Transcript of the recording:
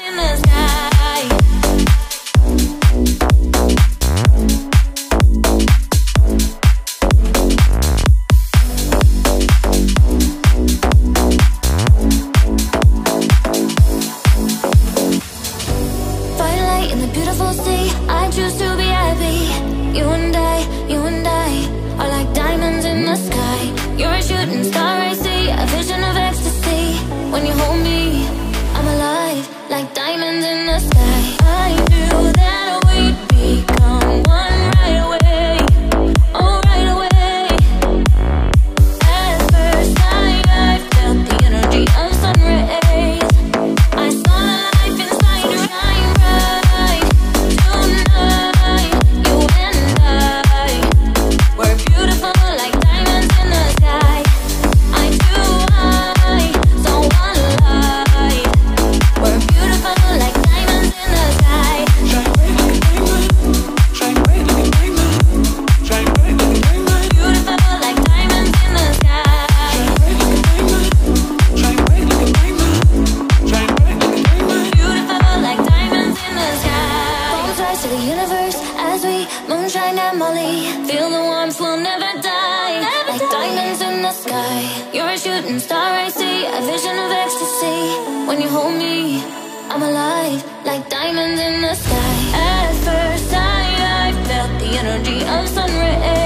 in the sky. Firelight in the beautiful sea, I choose to be happy. You and I are like diamonds in the sky. You're a shooting star, I see a vision of ecstasy. When you hold me, I'm alive, like diamonds in the sky. I knew that we'd become one right away, oh right away. At first sight, I felt the energy of sun rays. I saw the life inside your shine bright. Tonight, you and I, we're beautiful like diamonds in the sky. Eye to eye, so alive. We're beautiful like diamonds in the sky. Shine bright like a diamond. Shine bright like a diamond. Shine bright like a diamond. Beautiful like diamonds in the sky. Shine bright like a diamond. Shine bright like a diamond. Shine bright like a diamond. Beautiful like diamonds in the sky. Bones rise to the universe as we moonshine and Molly. Feel the warmth, we'll never die. Like diamonds in the sky. You're a shooting star, I see a vision of ecstasy. When you hold me, I'm alive, like diamonds in the sky. At first sight, I felt the energy of sun rays.